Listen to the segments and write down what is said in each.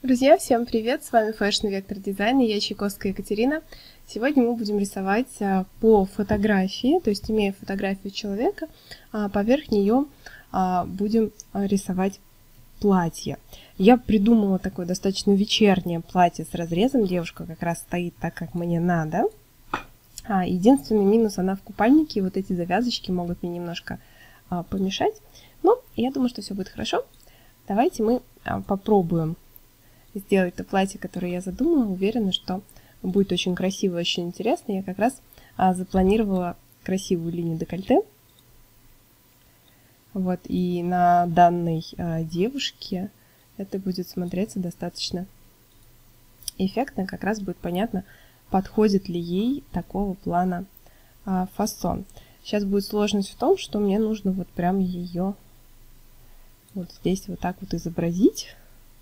Друзья, всем привет! С вами Fashion Vector Design и я Чайковская Екатерина. Сегодня мы будем рисовать по фотографии, то есть имея фотографию человека, поверх нее будем рисовать платье. Я придумала такое достаточно вечернее платье с разрезом. Девушка как раз стоит так, как мне надо. Единственный минус — она в купальнике, и вот эти завязочки могут мне немножко помешать. Но я думаю, что все будет хорошо. Давайте мы попробуем сделать то платье, которое я задумала. Уверена, что будет очень красиво, очень интересно. Я как раз запланировала красивую линию декольте. Вот, и на данной девушке это будет смотреться достаточно эффектно. Как раз будет понятно, подходит ли ей такого плана фасон. Сейчас будет сложность в том, что мне нужно вот прям ее вот здесь вот так вот изобразить.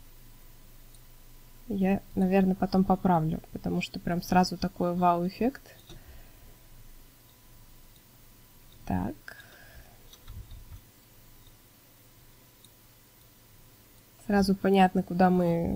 Я, наверное, потом поправлю, потому что прям сразу такой вау-эффект. Так. Сразу понятно, куда мы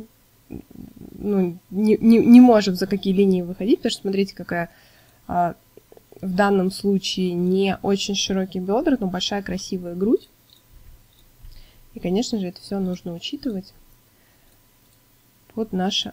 не можем, за какие линии выходить, потому что смотрите, какая в данном случае не очень широкие бедра, но большая красивая грудь. И, конечно же, это все нужно учитывать под наше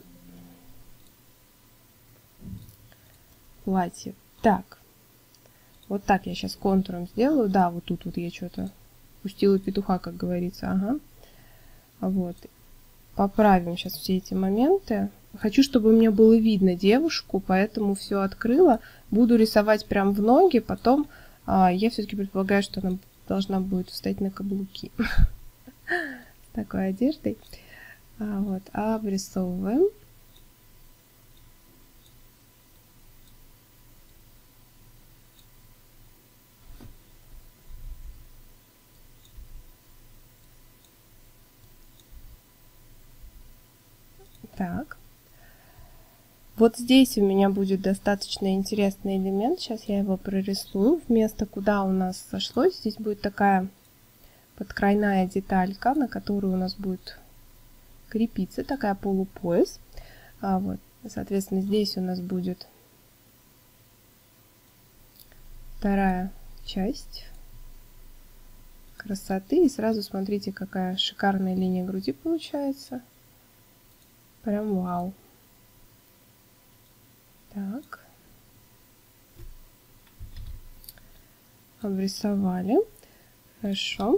платье. Так, вот так я сейчас контуром сделаю. Да, вот тут вот я что-то пустила петуха, как говорится. Ага. Вот. Поправим сейчас все эти моменты. Хочу, чтобы мне было видно девушку, поэтому все открыла. Буду рисовать прям в ноги, потом я все-таки предполагаю, что она должна будет встать на каблуки. С такой одеждой. Вот, обрисовываем. Так. Вот здесь у меня будет достаточно интересный элемент. Сейчас я его прорисую. Вместо куда у нас сошлось, здесь будет такая подкрайная деталька, на которую у нас будет крепиться, такая полупояс. Вот. Соответственно, здесь у нас будет вторая часть красоты. И сразу смотрите, какая шикарная линия груди получается. Прям вау. Так. Обрисовали. Хорошо.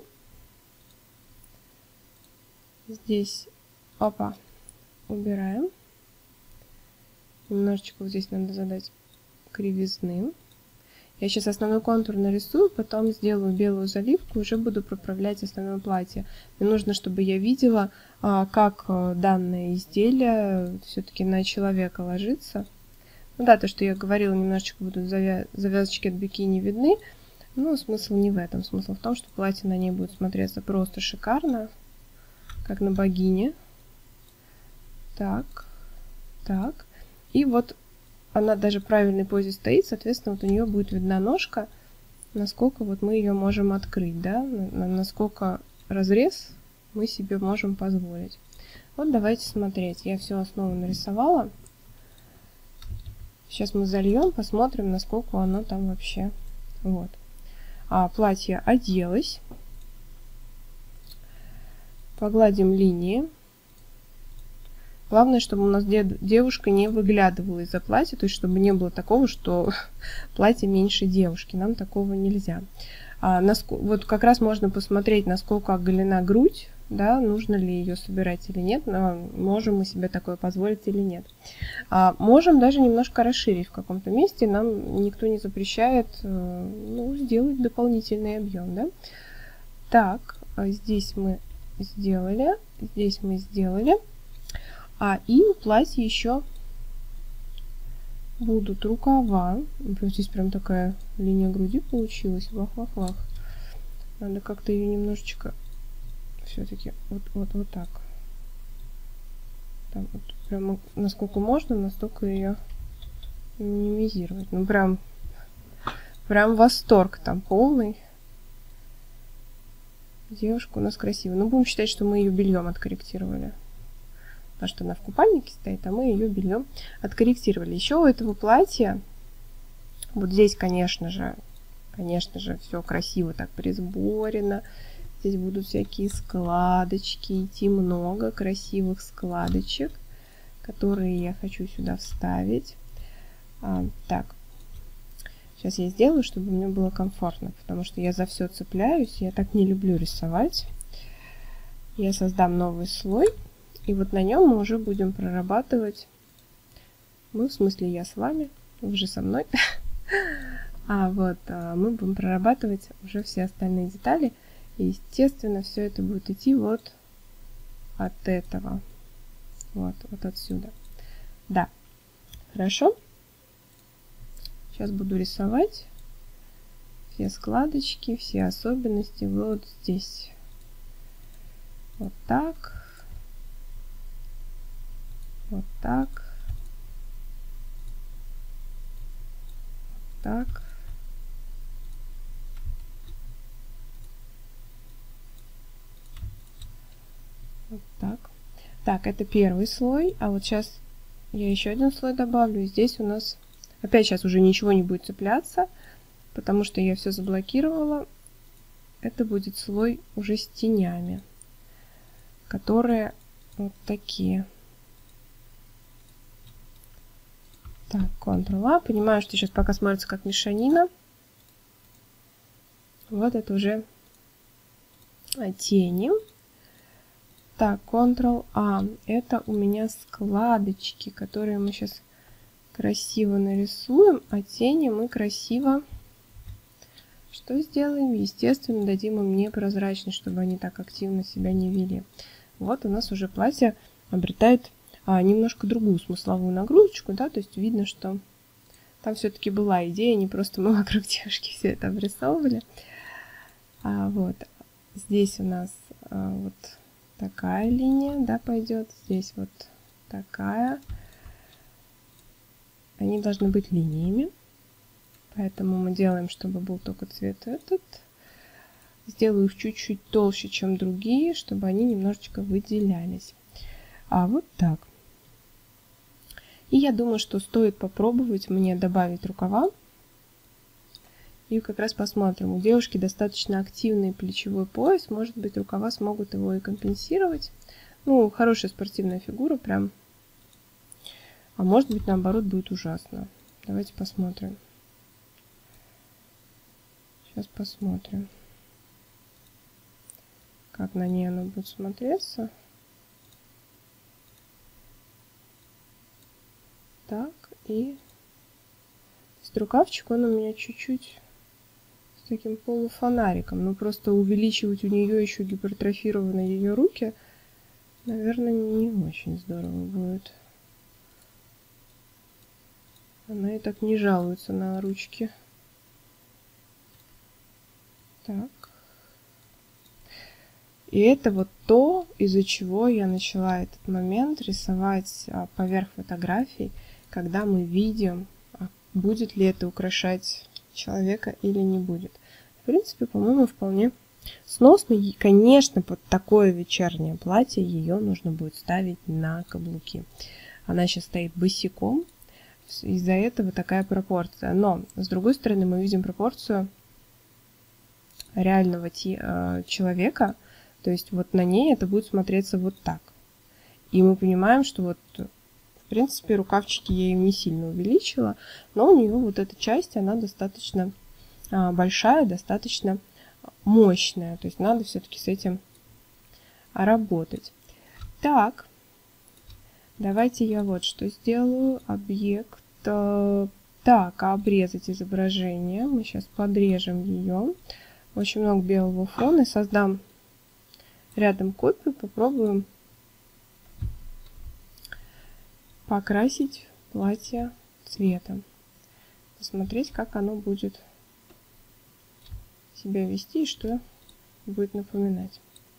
Здесь, опа, убираем. Немножечко вот здесь надо задать кривизны. Я сейчас основной контур нарисую, потом сделаю белую заливку, уже буду проправлять основное платье. Мне нужно, чтобы я видела, как данное изделие все-таки на человека ложится. Ну да, то, что я говорила, немножечко будут завязочки от бикини видны, но смысл не в этом. Смысл в том, что платье на ней будет смотреться просто шикарно, как на богине. Так, так. И вот она даже в правильной позе стоит, соответственно, вот у нее будет видна ножка, насколько вот мы ее можем открыть, да, насколько разрез мы себе можем позволить. Вот давайте смотреть. Я всю основу нарисовала. Сейчас мы зальем, посмотрим, насколько оно там вообще. Вот. Платье оделось. Погладим линии. Главное, чтобы у нас девушка не выглядывала из-за платья, то есть чтобы не было такого, что платье меньше девушки. Нам такого нельзя. Вот как раз можно посмотреть, насколько оголена грудь, да, нужно ли ее собирать или нет, можем мы себе такое позволить или нет. Можем даже немножко расширить в каком-то месте, нам никто не запрещает сделать дополнительный объем. Да? Так, здесь мы сделали, здесь мы сделали. И у платья еще будут рукава. Здесь прям такая линия груди получилась. Вах-вах-вах. Надо как-то ее немножечко все-таки вот так. Там вот прям насколько можно, настолько ее минимизировать. Ну прям восторг там полный. Девушка у нас красивая. Ну будем считать, что мы ее бельем откорректировали. потому что она в купальнике стоит, а мы ее бельем откорректировали. Еще у этого платья, вот здесь, конечно же, все красиво так присборено. Здесь будут всякие складочки, идти много красивых складочек, которые я хочу сюда вставить. Так, сейчас я сделаю, чтобы мне было комфортно, потому что я за все цепляюсь, я так не люблю рисовать. Я создам новый слой, и вот на нем мы уже будем прорабатывать, в смысле я с вами, вы же со мной, мы будем прорабатывать уже все остальные детали, и, естественно, все это будет идти вот от этого, вот отсюда. Да, хорошо. Сейчас буду рисовать все складочки, все особенности вот здесь. Вот так. Вот так. Вот так. Вот так. Так, это первый слой. А вот сейчас я еще один слой добавлю. И здесь у нас опять сейчас уже ничего не будет цепляться, потому что я все заблокировала. Это будет слой уже с тенями, которые вот такие. Так, Ctrl-A. Понимаю, что сейчас пока смотрится как мешанина. Вот это уже тени. Так, Ctrl-A. Это у меня складочки, которые мы сейчас красиво нарисуем, а тени мы красиво что сделаем? Естественно, дадим им непрозрачность, чтобы они так активно себя не вели. Вот у нас уже платье обретает немножко другую смысловую нагрузочку, да, то есть видно, что там все-таки была идея, не просто мы вокруг девушки все это обрисовывали. Вот здесь у нас вот такая линия, да, пойдет, здесь вот такая. Они должны быть линиями, поэтому мы делаем, чтобы был только цвет этот. Сделаю их чуть-чуть толще, чем другие, чтобы они немножечко выделялись. Вот так. И я думаю, что стоит попробовать мне добавить рукава. И как раз посмотрим. У девушки достаточно активный плечевой пояс. Может быть, рукава смогут его и компенсировать. Ну, хорошая спортивная фигура прям. А может быть, наоборот, будет ужасно. Давайте посмотрим. Сейчас посмотрим, как на ней оно будет смотреться. Так, и рукавчик, он у меня чуть-чуть с таким полуфонариком. Но просто увеличивать у нее еще гипертрофированные ее руки, наверное, не очень здорово будет. Она и так не жалуется на ручки. Так. И это вот то, из-за чего я начала этот момент рисовать поверх фотографий, когда мы видим, будет ли это украшать человека или не будет. В принципе, по-моему, вполне сносно. И, конечно, под такое вечернее платье ее нужно будет ставить на каблуки. Она сейчас стоит босиком. Из-за этого такая пропорция. Но, с другой стороны, мы видим пропорцию реального человека. То есть вот на ней это будет смотреться вот так. И мы понимаем, что вот, в принципе, рукавчики я им не сильно увеличила. Но у нее вот эта часть, она достаточно большая, достаточно мощная. То есть надо все-таки с этим работать. Так. Давайте я вот что сделаю. Объект. Так, обрезать изображение. Мы сейчас подрежем ее. Очень много белого фона. И создам рядом копию. Попробуем покрасить платье цветом. Посмотреть, как оно будет себя вести и что будет напоминать.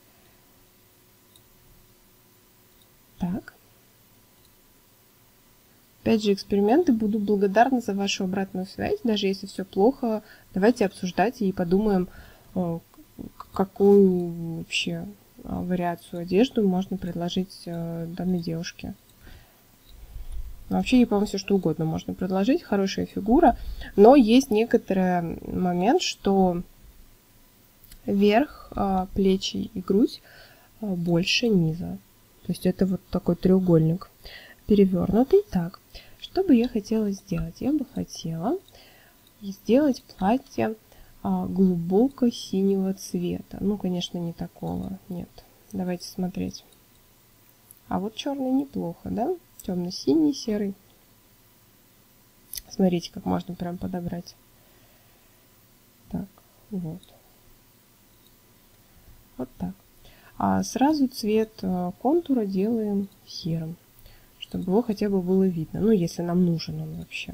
Так. Опять же, эксперименты. Буду благодарна за вашу обратную связь. Даже если все плохо, давайте обсуждать и подумаем, какую вообще вариацию одежды можно предложить данной девушке. Вообще, ей, по-моему, все что угодно можно предложить. Хорошая фигура. Но есть некоторый момент, что верх, плечи и грудь больше низа. То есть это вот такой треугольник перевернутый. Так, что бы я хотела сделать? Я бы хотела сделать платье глубоко синего цвета. Ну, конечно, не такого. Нет. Давайте смотреть. А вот черный неплохо, да? Темно-синий, серый. Смотрите, как можно прям подобрать. Так, вот. Вот так. А сразу цвет контура делаем серым, чтобы его хотя бы было видно. Ну, если нам нужен он вообще.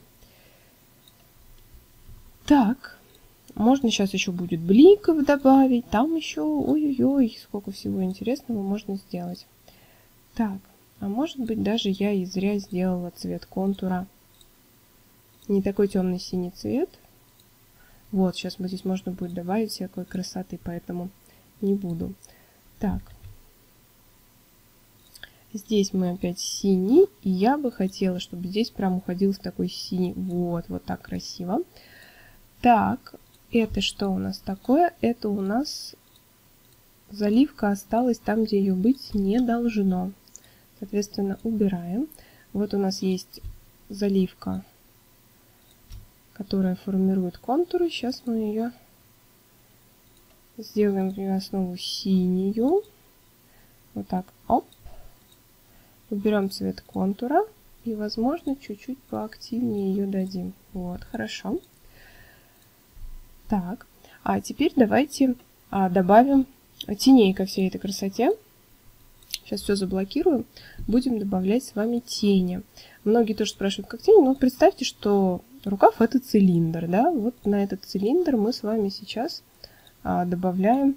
Так. Можно сейчас еще будет бликов добавить. Там еще, ой-ой-ой, сколько всего интересного можно сделать. Так. А может быть, даже я и зря сделала цвет контура. Не такой темный синий цвет. Вот, сейчас вот здесь можно будет добавить всякой красоты, поэтому не буду. Так. Здесь мы опять синий. И я бы хотела, чтобы здесь прям уходил в такой синий. Вот, вот так красиво. Так, это что у нас такое? Это у нас заливка осталась там, где ее быть не должно. Соответственно, убираем. Вот у нас есть заливка, которая формирует контуры. Сейчас мы ее сделаем в ее основу синюю. Вот так, оп. Уберем цвет контура. И, возможно, чуть-чуть поактивнее ее дадим. Вот, хорошо. Так, а теперь давайте добавим теней ко всей этой красоте. Сейчас все заблокирую. Будем добавлять с вами тени. Многие тоже спрашивают, как тени. Но представьте, что рукав это цилиндр. Да? Вот на этот цилиндр мы с вами сейчас добавляем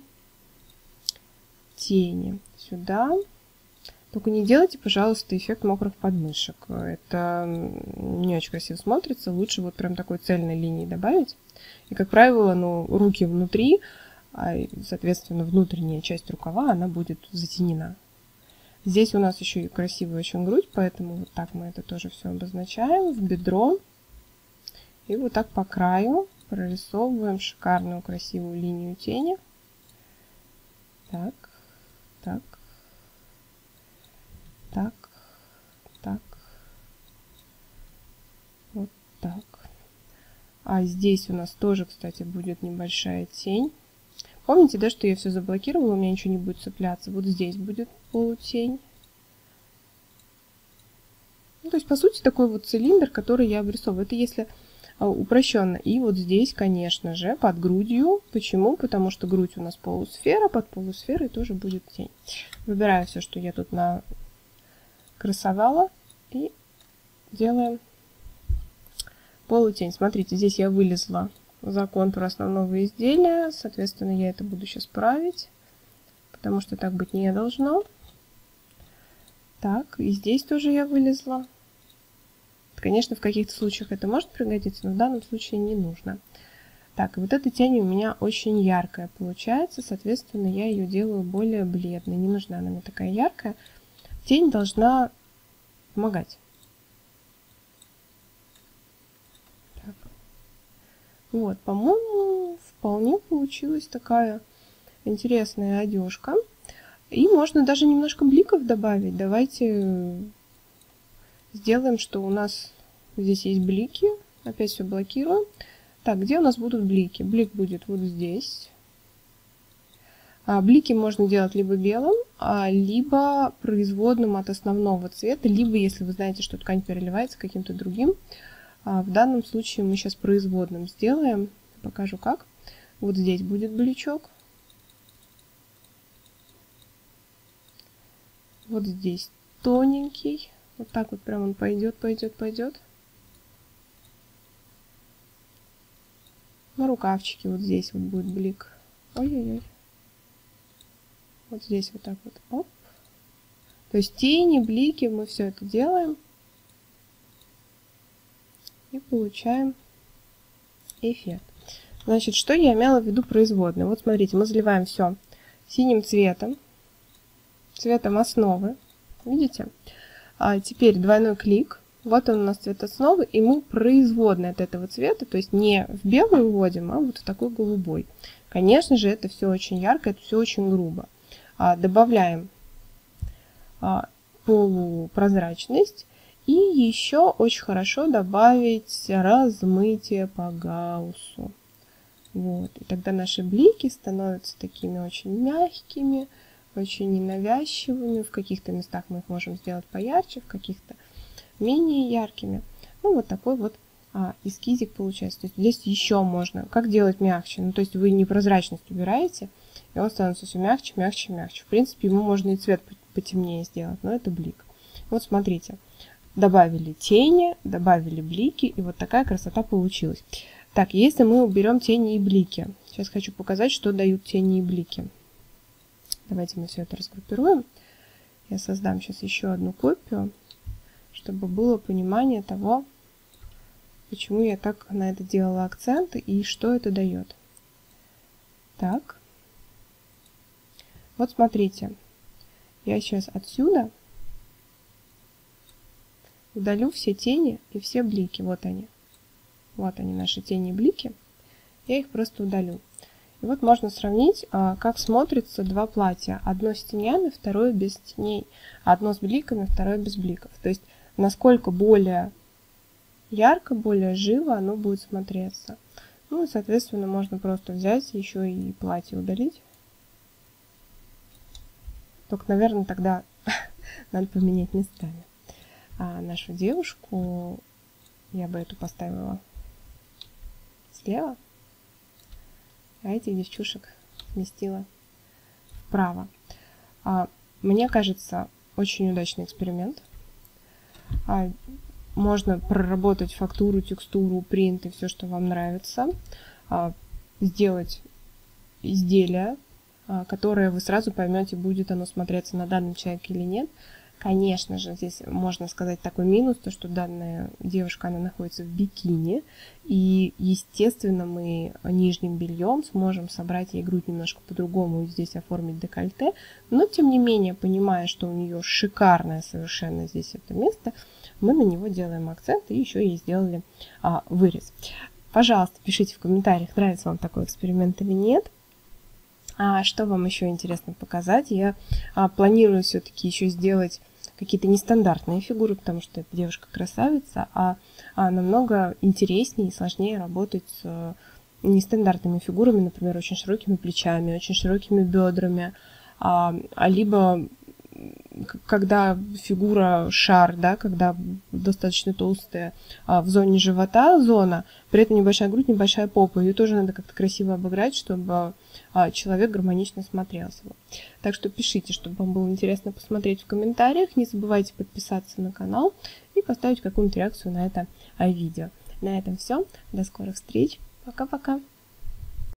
тени. Сюда. Только не делайте, пожалуйста, эффект мокрых подмышек. Это не очень красиво смотрится. Лучше вот прям такой цельной линии добавить. И, как правило, ну, руки внутри, соответственно, внутренняя часть рукава, она будет затенена. Здесь у нас еще и красивая очень грудь, поэтому вот так мы это тоже все обозначаем в бедро. И вот так по краю прорисовываем шикарную красивую линию тени. Так, так, так, так, вот так. А здесь у нас тоже, кстати, будет небольшая тень. Помните, да, что я все заблокировала, у меня ничего не будет цепляться. Вот здесь будет полутень. Ну, то есть, по сути, такой вот цилиндр, который я обрисовываю. Это если упрощенно. И вот здесь, конечно же, под грудью. Почему? Потому что грудь у нас полусфера, под полусферой тоже будет тень. Выбираю все, что я тут накрасовала. И делаем полутень. Смотрите, здесь я вылезла за контур основного изделия. Соответственно, я это буду сейчас править, потому что так быть не должно. Так, и здесь тоже я вылезла. Конечно, в каких-то случаях это может пригодиться, но в данном случае не нужно. Так, и вот эта тень у меня очень яркая получается. Соответственно, я ее делаю более бледной. Не нужна она мне такая яркая. Тень должна помогать. Вот, по-моему, вполне получилась такая интересная одежка. И можно даже немножко бликов добавить. Давайте сделаем, что у нас здесь есть блики. Опять все блокируем. Так, где у нас будут блики? Блик будет вот здесь. Блики можно делать либо белым, либо производным от основного цвета, либо, если вы знаете, что ткань переливается каким-то другим. В данном случае мы сейчас производным сделаем. Покажу как. Вот здесь будет бличок. Вот здесь тоненький. Вот так вот прям он пойдет, пойдет, пойдет. На рукавчике вот здесь вот будет блик. Ой-ой-ой. Вот здесь вот так вот. Оп. То есть тени, блики, мы все это делаем. И получаем эффект. Значит, что я имела в виду производной? Вот смотрите, мы заливаем все синим цветом. цветом основы. Видите? Теперь двойной клик. Вот он у нас цвет основы, и мы производные от этого цвета, то есть не в белый вводим, а вот в такой голубой. Конечно же, это все очень ярко, это все очень грубо. Добавляем полупрозрачность. И еще очень хорошо добавить размытие по Гауссу. Вот. И тогда наши блики становятся такими очень мягкими, очень ненавязчивыми. В каких-то местах мы их можем сделать поярче, в каких-то менее яркими. Ну, вот такой вот эскизик получается. То есть здесь еще можно. Как делать мягче? Ну, то есть вы непрозрачность убираете, и он становится все мягче, мягче, мягче. В принципе, ему можно и цвет потемнее сделать, но это блик. Вот смотрите. Добавили тени, добавили блики, и вот такая красота получилась. Так, если мы уберем тени и блики. Сейчас хочу показать, что дают тени и блики. Давайте мы все это разгруппируем. Я создам сейчас еще одну копию, чтобы было понимание того, почему я так на это делала акцент и что это дает. Так. Вот смотрите. Я сейчас отсюда удалю все тени и все блики. Вот они. Вот они, наши тени и блики. Я их просто удалю. И вот можно сравнить, как смотрятся два платья. Одно с тенями, второе без теней. Одно с бликами, второе без бликов. То есть, насколько более ярко, более живо оно будет смотреться. Ну и, соответственно, можно просто взять еще и платье удалить. Только, наверное, тогда надо поменять местами. А нашу девушку я бы эту поставила слева, а этих девчушек сместила вправо. Мне кажется, очень удачный эксперимент. Можно проработать фактуру, текстуру, принт и все, что вам нравится. Сделать изделие, которое вы сразу поймете, будет оно смотреться на данном человеке или нет. Конечно же, здесь можно сказать такой минус, то что данная девушка, она находится в бикини, и, естественно, мы нижним бельем сможем собрать ей грудь немножко по-другому и здесь оформить декольте, но, тем не менее, понимая, что у нее шикарное совершенно здесь это место, мы на него делаем акцент и еще ей сделали вырез. Пожалуйста, пишите в комментариях, нравится вам такой эксперимент или нет. Что вам еще интересно показать? Я планирую все-таки еще сделать какие-то нестандартные фигуры, потому что эта девушка красавица, а намного интереснее и сложнее работать с нестандартными фигурами, например, очень широкими плечами, очень широкими бедрами, либо когда фигура шар, да, когда достаточно толстая в зоне живота зона, при этом небольшая грудь, небольшая попа. Ее тоже надо как-то красиво обыграть, чтобы человек гармонично смотрелся. Так что пишите, чтобы вам было интересно посмотреть в комментариях. Не забывайте подписаться на канал и поставить какую-нибудь реакцию на это видео. На этом все. До скорых встреч. Пока-пока.